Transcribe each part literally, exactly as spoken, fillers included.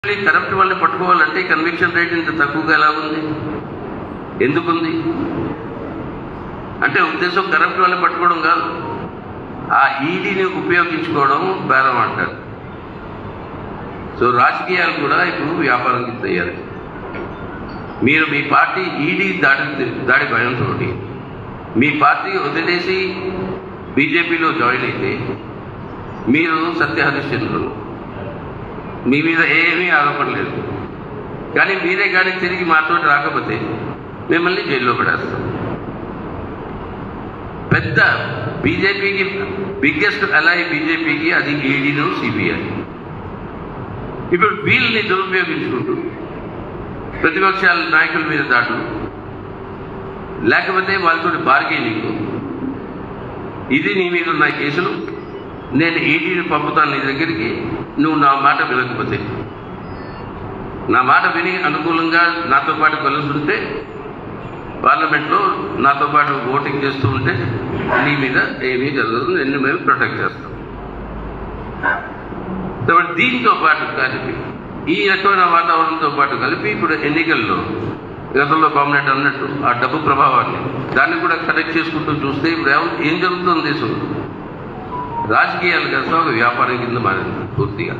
Corrupt వాళ్ళని పట్టుకోవాలంటే conviction rate ఇంత తక్కువగా ఎలా ఉంది? ఎందుకుంది అంటే ఉద్దేశం కరప్ట్ వాళ్ళని పట్టుకోవడం కాదు, ఆ ఈడీని ఉపయోగించుకోవడం బేరం అంటారు. సో రాజకీయాలు కూడా ఇప్పుడు వ్యాపారం కింద అయ్యారు. మీరు మీ పార్టీ ఈడీ దాడి దాడి భయంతో మీ పార్టీ వదిలేసి బీజేపీలో జాయిన్ అయితే మీరు సత్యహరిశ్చంద్రులు, మీ మీద ఏమీ ఆరోపణ లేదు. కానీ మీరే కానీ తిరిగి మాతో రాకపోతే మిమ్మల్ని జైల్లో పడేస్తాం. పెద్ద బీజేపీకి బిగ్గెస్ట్ అలాయ్ బీజేపీకి అది ఈడీను సిబిఐ. ఇప్పుడు వీళ్ళని దురుపయోగించుకుంటూ ప్రతిపక్షాల నాయకుల మీద దాడులు, లేకపోతే వాళ్ళతో బార్గెనింగ్, ఇది నీ మీద ఉన్న కేసులు, నేను ఈడీని పంపుతాను నీ దగ్గరికి, నువ్వు నా మాట వినకపోతే, నా మాట విని అనుకూలంగా నాతో పాటు కలుస్తుంటే పార్లమెంట్లో నాతో పాటు ఓటింగ్ చేస్తూ ఉంటే నీ మీద ఏమీ జరగదు, నిన్ను మేము ప్రొటెక్ట్ చేస్తాం. కాబట్టి దీంతో పాటు కలిపి ఈ రకమైన వాతావరణంతో పాటు కలిపి ఇప్పుడు ఎన్నికల్లో గతంలో కాంబినేట్ అన్నట్టు ఆ డబ్బు ప్రభావాన్ని దాన్ని కూడా కనెక్ట్ చేసుకుంటూ చూస్తే ఇప్పుడు ఏం జరుగుతుంది? దేశం రాజకీయాలు కాస్త ఒక వ్యాపారం కింద మారింది పూర్తిగా.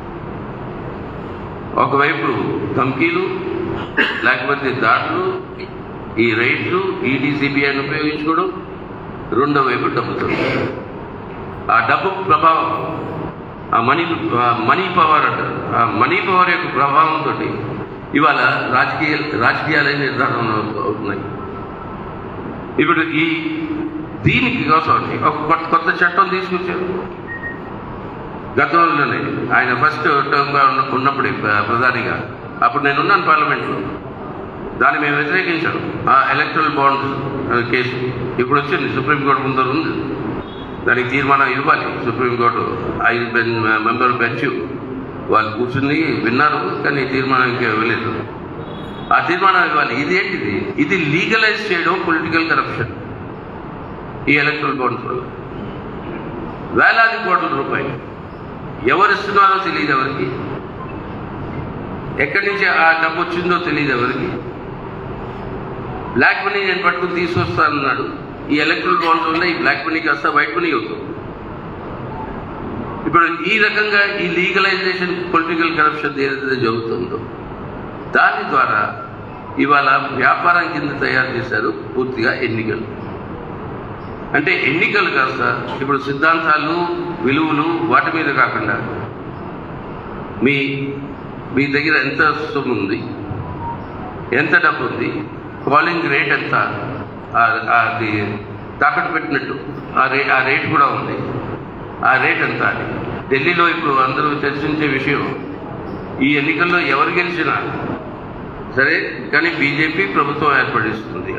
ఒకవైపు ధమ్కీలు, లేకపోతే దాడులు, ఈ రైట్లు, ఈడీ సిబిఐని ఉపయోగించుకోవడం, రెండో వైపు డబ్బుతో ఆ డబ్బు ప్రభావం, ఆ మనీ మనీ పవర్ అంటారు, ఆ మనీ పవర్ యొక్క ప్రభావంతో ఇవాళ రాజకీయ రాజకీయాలే నిర్ధారణ అవుతున్నాయి. ఇప్పుడు ఈ దీనికి కోసం ఒక కొత్త కొత్త చట్టం తీసుకొచ్చారు. గతంలోనే ఆయన ఫస్ట్ టర్మ్గా ఉన్నప్పుడు ప్రధానిగా అప్పుడు నేను ఉన్నాను పార్లమెంట్లో, దాన్ని మేము వ్యతిరేకించాం. ఆ ఎలక్ట్రల్ బాండ్స్ కేసు ఇప్పుడు వచ్చింది, సుప్రీంకోర్టు ముందర ఉంది, దానికి తీర్మానం ఇవ్వాలి. సుప్రీంకోర్టు ఐదు మెంబర్ బెంచ్ వాళ్ళు కూర్చుని విన్నారు, కానీ తీర్మానం ఇంకా ఇవ్వలేదు. ఆ తీర్మానం ఇవ్వాలి. ఇది ఏంటిది? ఇది లీగలైజ్ చేయడం పొలిటికల్ కరప్షన్. ఈ ఎలక్ట్రల్ బాండ్స్ వల్ల వేలాది కోట్ల రూపాయలు ఎవరు ఇస్తున్నారో తెలియదు ఎవరికి, ఎక్కడి నుంచి ఆ డబ్బు వచ్చిందో తెలియదు ఎవరికి. బ్లాక్ మనీ నేను పట్టుకుని తీసుకొస్తానన్నాడు. ఈ ఎలక్ట్రల్ బాండ్స్ వల్ల ఈ బ్లాక్ మనీ కాస్త వైట్ మనీ అవుతుంది. ఇప్పుడు ఈ రకంగా ఈ లీగలైజేషన్ పొలిటికల్ కరప్షన్ ఏదైతే జరుగుతుందో దాని ద్వారా ఇవాళ వ్యాపారం కింద తయారు చేశారు పూర్తిగా ఎన్నికలు. అంటే ఎన్నికలు కాస్త ఇప్పుడు సిద్ధాంతాలు, విలువలు వాటి మీద కాకుండా మీ మీ దగ్గర ఎంత సొమ్ము ఉంది, ఎంత డబ్బు ఉంది, కాలింగ్ రేట్ ఎంత, అది తాకట్టు పెట్టినట్టు ఆ రే ఆ రేట్ కూడా ఉంది, ఆ రేట్ ఎంత అని ఢిల్లీలో ఇప్పుడు అందరూ చర్చించే విషయం. ఈ ఎన్నికల్లో ఎవరు గెలిచినా సరే కానీ బీజేపీ ప్రభుత్వం ఏర్పడిస్తుంది.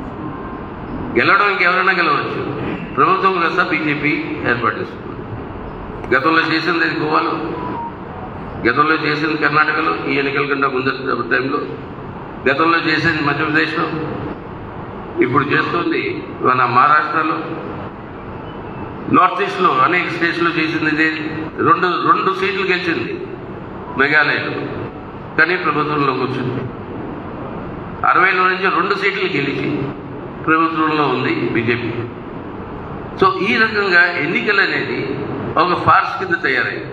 గెలవడానికి ఎవరైనా గెలవచ్చు, ప్రభుత్వం కాస్త బీజేపీ ఏర్పడిస్తుంది. గతంలో చేసింది అది గోవాలో, గతంలో చేసింది కర్ణాటకలో, ఈ ఎన్నికల కన్నా ముందు టైంలో గతంలో చేసింది మధ్యప్రదేశ్లో, ఇప్పుడు చేస్తుంది మన మహారాష్ట్రలో, నార్త్ ఈస్ట్లో అనేక స్టేట్స్లో చేసింది ఇదే. రెండు రెండు సీట్లు గెలిచింది మేఘాలయలో, కానీ ప్రభుత్వంలోకి వచ్చింది. అరవైలో నుంచి రెండు సీట్లు గెలిచి ప్రభుత్వంలో ఉంది బీజేపీ. సో ఈ రకంగా ఎన్నికలు అనేది ఒక ఫార్స్ కింద తయారైంది.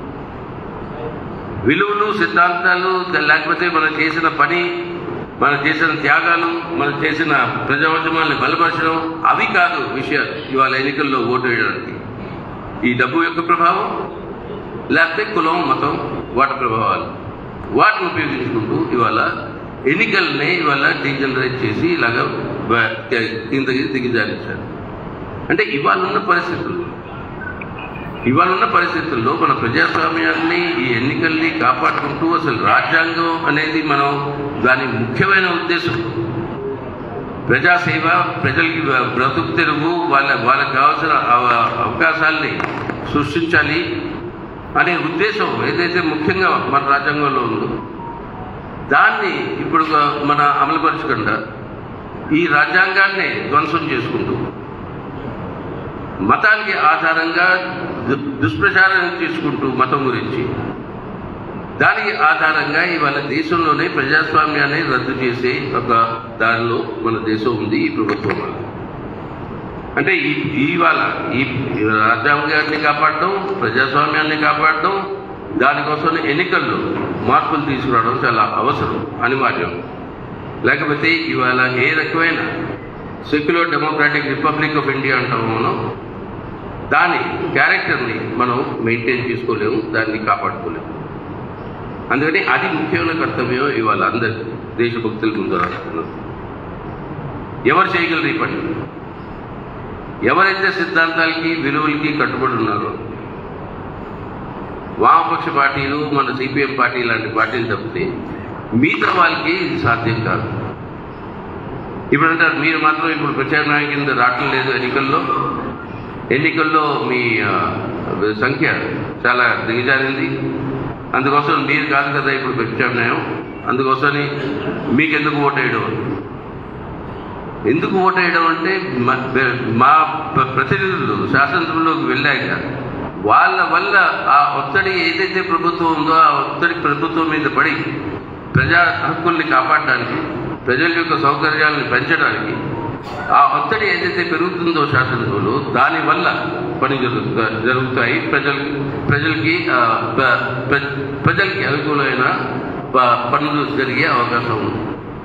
విలువలు, సిద్ధాంతాలు, లేకపోతే మనం చేసిన పని, మనం చేసిన త్యాగాలు, మనం చేసిన ప్రజాోద్యమాలను బలపరచడం, అవి కాదు విషయాలు ఇవాళ ఎన్నికల్లో ఓటు వేయడానికి. ఈ డబ్బు యొక్క ప్రభావం, లేకపోతే కులం, మతం, వాటి ప్రభావాలు, వాటిని ఉపయోగించుకుంటూ ఇవాళ ఎన్నికల్ని ఇవాళ డీజనరేట్ చేసి ఇలాగా కిందకి దిగజారించారు. అంటే ఇవాళ ఉన్న పరిస్థితులు ఇవాళ ఉన్న పరిస్థితుల్లో మన ప్రజాస్వామ్యాన్ని, ఈ ఎన్నికల్ని కాపాడుకుంటూ అసలు రాజ్యాంగం అనేది మనం దాని ముఖ్యమైన ఉద్దేశం ప్రజాసేవ, ప్రజలకి బ్రతుకు తెరువు, వాళ్ళ వాళ్ళకి కావాల్సిన అవకాశాలని సృష్టించాలి అనే ఉద్దేశం ఏదైతే ముఖ్యంగా మన రాజ్యాంగంలో ఉందో దాన్ని ఇప్పుడు మన అమలుపరచకుండా ఈ రాజ్యాంగాన్ని ధ్వంసం చేసుకుంటూ మతానికి ఆధారంగా దుష్ప్రచారం చేసుకుంటూ మతం గురించి దానికి ఆధారంగా ఇవాళ దేశంలోనే ప్రజాస్వామ్యాన్ని రద్దు చేసే ఒక దారిలో మన దేశం ఉంది ఈ ప్రభుత్వం వల్ల. అంటే ఈ ఇవాళ ఈ రాజ్యాంగాన్ని కాపాడటం, ప్రజాస్వామ్యాన్ని కాపాడటం, దానికోసం ఎన్నికల్లో మార్పులు తీసుకురావడం చాలా అవసరం, అనివార్యం. లేకపోతే ఇవాళ ఏ రకమైన secular democratic republic of India అంటామో మనం, దాని క్యారెక్టర్ని మనం మెయింటైన్ చేసుకోలేము, దాన్ని కాపాడుకోలేము. అందుకని అది ముఖ్యమైన కర్తవ్యం ఇవాళ అందరి దేశభక్తుల ముందు రాస్తున్నారు. ఎవరు చేయగలరు ఈ పని? ఎవరైతే సిద్ధాంతాలకి విలువలకి కట్టుబడి ఉన్నారో, వామపక్ష పార్టీలు, మన సిపిఎం పార్టీ లాంటి పార్టీలు తప్పితే మిగతా వాళ్ళకి ఇది సాధ్యం కాదు. ఇప్పుడు అంటారు మీరు మాత్రం ఇప్పుడు ప్రత్యామ్నాయం కింద రావటం లేదు ఎన్నికల్లో, ఎన్నికల్లో మీ సంఖ్య చాలా దిగజారింది, అందుకోసం మీరు కాదు కదా ఇప్పుడు ప్రత్యామ్నాయం, అందుకోసమని మీకెందుకు ఓటు వేయడం? ఎందుకు ఓటు వేయడం అంటే మా ప్రతినిధులు శాసనసభలోకి వెళ్ళాక వాళ్ళ వల్ల ఆ ఒత్తిడి ఏదైతే ప్రభుత్వం ఉందో ఆ ఒత్తిడి ప్రభుత్వం మీద పడి ప్రజా హక్కుల్ని కాపాడడానికి, ప్రజల యొక్క సౌకర్యాలను పెంచడానికి ఆ ఒత్తిడి ఏదైతే పెరుగుతుందో శాసనసభలో, దానివల్ల పని జరుగు జరుగుతాయి ప్రజలకి ప్రజలకి ప్రజలకి అనుకూలమైన పనులు జరిగే అవకాశం ఉంది.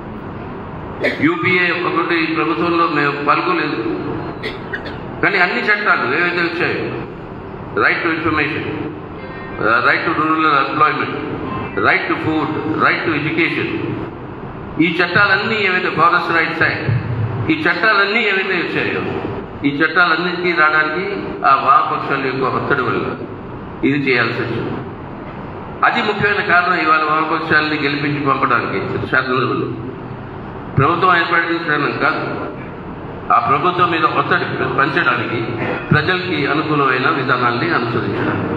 యూపీఏ ఒకటి ప్రభుత్వంలో మేము పాల్గొలేదు, కానీ అన్ని చట్టాలు ఏవైతే వచ్చాయో, right to information, right to rural employment, right to food, right to education, ఈ చట్టాలన్నీ ఏవైతే ఫారెస్ట్ రైట్స్ యాక్ట్, ఈ చట్టాలన్నీ ఏవైతే వచ్చాయో ఈ చట్టాలన్నింటికీ రావడానికి ఆ వామపక్షాల యొక్క ఒత్తిడి వల్ల ఇది చేయాల్సి వచ్చింది. అది ముఖ్యమైన కారణం ఇవాళ వామపక్షాలని గెలిపించి పంపడానికి శాసనసభలో. ప్రభుత్వం ఏర్పడించడం కాదు, ఆ ప్రభుత్వం మీద ఒత్తిడి పెంచడానికి, ప్రజలకి అనుకూలమైన విధానాన్ని అనుసరించడానికి.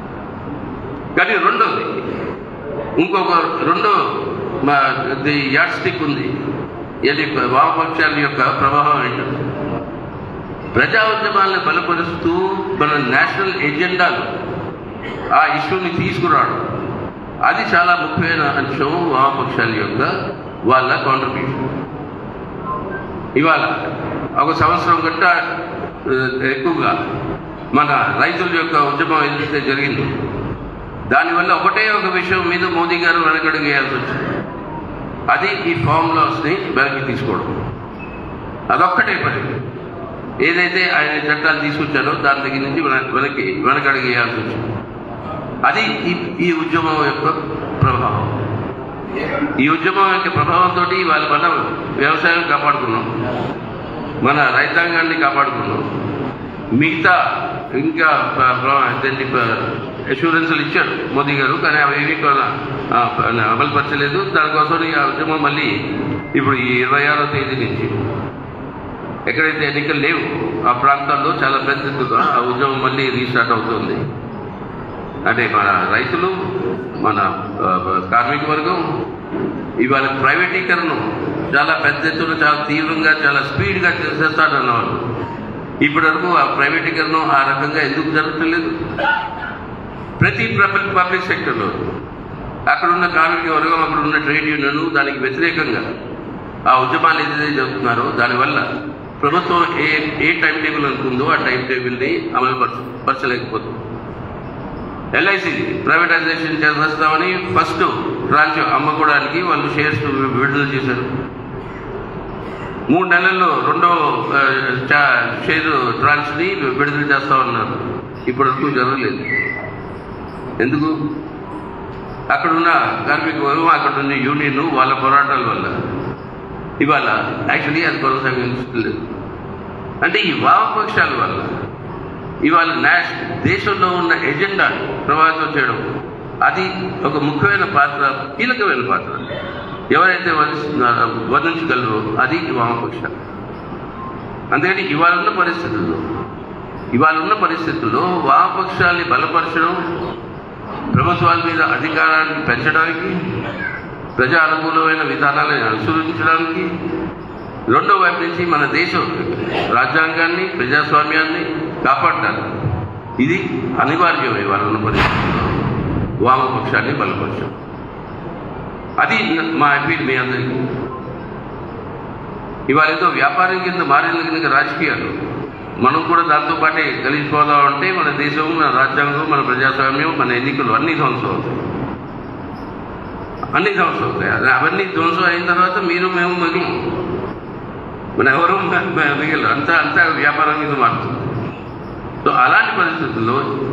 కానీ రెండోది, ఇంకొక రెండో యాడ్ స్టిక్ ఉంది. ఇది వామపక్షాల యొక్క ప్రభావం ఏంటంటే ప్రజా ఉద్యమాలను బలపరుస్తూ మన నేషనల్ ఎజెండాలు ఆ ఇష్యూని తీసుకురావడం, అది చాలా ముఖ్యమైన అంశం వామపక్షాల యొక్క వాళ్ళ కాంట్రిబ్యూషన్. ఇవాళ ఒక సంవత్సరం కంటే ఎక్కువగా మన రైతుల యొక్క ఉద్యమం ఏదైతే జరిగిందో దానివల్ల ఒకటే ఒక విషయం మీద మోదీ గారు వెనకడుగు వేయాల్సి వచ్చింది, అది ఈ ఫామ్ లాస్ని వెనక్కి తీసుకోవడం. అదొక్కటే పని. ఏదైతే ఆయన చట్టాలు తీసుకొచ్చారో దాని దగ్గర నుంచి వెనక్కి వెనకడుగు వేయాల్సి వచ్చింది. అది ఈ ఈ ఉద్యమం యొక్క ప్రభావం. ఈ ఉద్యమం యొక్క ప్రభావంతో వాళ్ళ మన వ్యవసాయం కాపాడుకున్నాం, మన రైతాంగాన్ని కాపాడుకున్నాం, మిగతా ఇంకా అష్యూరెన్స్లు ఇచ్చాడు మోదీ గారు, కానీ అవి ఏమీ అమలుపరచలేదు. దానికోసం ఆ ఉద్యమం మళ్ళీ ఇప్పుడు ఈ ఇరవై ఆరో తేదీ నుంచి ఎక్కడైతే ఎన్నికలు లేవు ఆ ప్రాంతాల్లో చాలా పెద్ద ఎత్తుగా ఆ ఉద్యమం మళ్ళీ రీస్టార్ట్ అవుతుంది. అంటే మన రైతులు, మన కార్మిక వర్గం ఇవాళ ప్రైవేటీకరణ చాలా పెద్ద ఎత్తున, చాలా తీవ్రంగా, చాలా స్పీడ్గా చేసేస్తాడన్నవాళ్ళు. ఇప్పటి వరకు ఆ ప్రైవేటీకరణ ఆ రకంగా ఎందుకు జరగట్లేదు? ప్రతి పబ్లిక్ పబ్లిక్ సెక్టర్లో అక్కడున్న కార్మిక వర్గం, అక్కడున్న ట్రేడ్ యూనియన్ దానికి వ్యతిరేకంగా ఆ ఉద్యమాలు ఏదైతే జరుగుతున్నారో దానివల్ల ప్రభుత్వం ఏ ఏ టైం టేబుల్ అనుకుందో ఆ టైం టేబుల్ని అమలు పరచ పరచలేకపోతుంది. ఎల్ఐసి ప్రైవేటైజేషన్ చేస్తామని ఫస్ట్ ట్రాన్స్ అమ్ముకోవడానికి వాళ్ళు షేర్స్ విడుదల చేశారు. మూడు నెలల్లో రెండో షేర్ ట్రాన్స్ని విడుదల చేస్తామన్నారు. ఇప్పటి వరకు జరగలేదు. ఎందుకు? అక్కడున్న కార్మిక వర్గం, అక్కడున్న యూనియన్ వాళ్ళ పోరాటాల వల్ల ఇవాళ యాక్చువల్లీ అది కొనసాగించలేదు. అంటే ఈ వామపక్షాల వల్ల ఇవాళ నేష్ దేశంలో ఉన్న ఎజెండాను ప్రభావితం చేయడం, అది ఒక ముఖ్యమైన పాత్ర, కీలకమైన పాత్ర. ఎవరైతే వర్ణిస్తున్నారో వర్ణించగలరో అది వామపక్షాలు. అందుకని ఇవాళ ఉన్న పరిస్థితుల్లో ఇవాళ ఉన్న పరిస్థితుల్లో వామపక్షాల్ని బలపరచడం, ప్రభుత్వాల మీద అధికారాన్ని పెంచడానికి, ప్రజా అనుకూలమైన విధానాలను అనుసరించడానికి, రెండో వైపు నుంచి మన దేశం రాజ్యాంగాన్ని, ప్రజాస్వామ్యాన్ని కాపాడటానికి ఇది అనివార్యం ఇవాళ ఉన్న పరిస్థితుల్లో. వామపక్షాన్ని బలపరచడం. అది మా అపీల్ మీ అందరికీ. ఇవాళ ఏదో వ్యాపారం కింద మారిన కింద రాజకీయాలు, మనం కూడా దాంతో పాటే కలిసిపోదాం అంటే మన దేశం, మన రాజ్యాంగం, మన ప్రజాస్వామ్యం, మన ఎన్నికలు అన్నీ ధ్వంసం అవుతాయి. అన్నీ ధ్వంసం అవుతాయి. అవన్నీ ధ్వంసం అయిన తర్వాత మీరు మేము మిగిలి మన ఎవరు మిగిలి అంతా అంతా వ్యాపారం మీద మారుతుంది. సో అలాంటి పరిస్థితుల్లో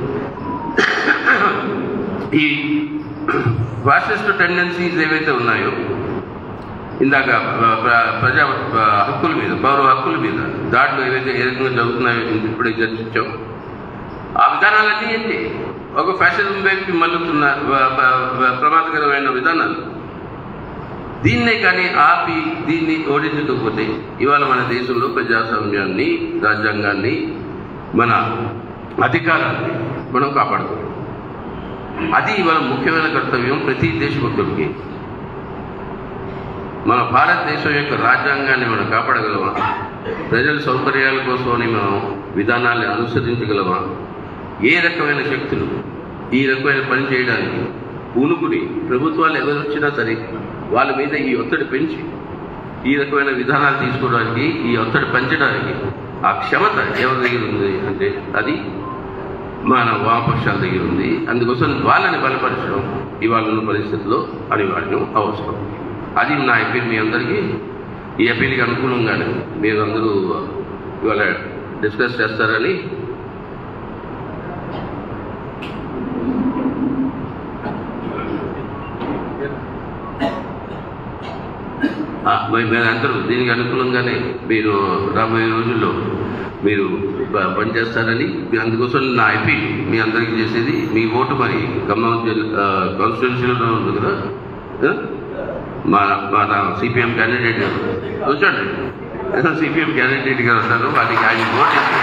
ఈ ఫాసిస్ట్ టెండెన్సీస్ ఏవైతే ఉన్నాయో, ఇందాక ప్రజా హక్కుల మీద, పౌర హక్కుల మీద దాడులు ఏవైతే ఏ రకంగా జరుగుతున్నాయో ఇప్పుడే చర్చించాం. ఆ విధానాలన్నీ ఏంటి? ఒక ఫ్యాషనిజం వైపుకి మళ్ళుతున్న ప్రమాదకరమైన విధానాలు. దీన్నే కానీ ఆపి దీన్ని ఓడించకపోతే ఇవాళ మన దేశంలో ప్రజాస్వామ్యాన్ని, రాజ్యాంగాన్ని, మన అధికారాన్ని మనం కాపాడుకోవాలి. అది ఇవాళ ముఖ్యమైన కర్తవ్యం ప్రతి దేశభక్తుడికి. మన భారతదేశం యొక్క రాజ్యాంగాన్ని మనం కాపాడగలమా? ప్రజల సౌకర్యాల కోసమని మనం విధానాన్ని అనుసరించగలమా? ఏ రకమైన శక్తులు ఈ రకమైన పని చేయడానికి పూనుకుని ప్రభుత్వాలు ఎవరు వచ్చినా సరే వాళ్ళ మీద ఈ ఒత్తిడి పెంచి ఈ రకమైన విధానాలు తీసుకోవడానికి, ఈ ఒత్తిడి పెంచడానికి ఆ క్షమత ఎవరి దగ్గర ఉంది అంటే అది మన వామపక్షాల దగ్గర ఉంది. అందుకోసం వాళ్ళని బలపరచడం ఇవాళ ఉన్న పరిస్థితుల్లో అనివార్యం, అవసరం. అది నా అపీల్ మీ అందరికీ. ఈ అపీల్కి అనుకూలంగానే మీరు అందరూ ఇవాళ డిస్కస్ చేస్తారని మీరందరూ దీనికి అనుకూలంగానే మీరు రాబోయే రోజుల్లో మీరు పనిచేస్తారని, అందుకోసం నా అపీల్ మీ అందరికీ చేసేది, మీ ఓటు మరి ఖమ్మం కాన్స్టిట్యున్సీలో ఉంది కదా, మన మన సిపిఎం క్యాండిడేట్ గారు కూర్చోండి, సిపిఎం క్యాండిడేట్ గారు ఉన్నారు. వాటికి ఆయన ఓటేసి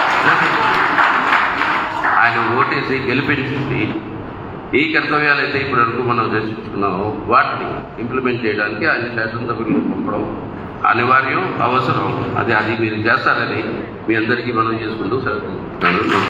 ఆయన ఓటేసి గెలిపించి ఈ కర్తవ్యాలు అయితే ఇప్పటి వరకు మనం చర్చించుకున్నామో వాటిని ఇంప్లిమెంట్ చేయడానికి ఆయన శాసనసభ్యులు పంపడం అనివార్యం, అవసరం. అది అది మీరు చేస్తారని మీ అందరికీ మనం చేసుకుంటూ సెలవు.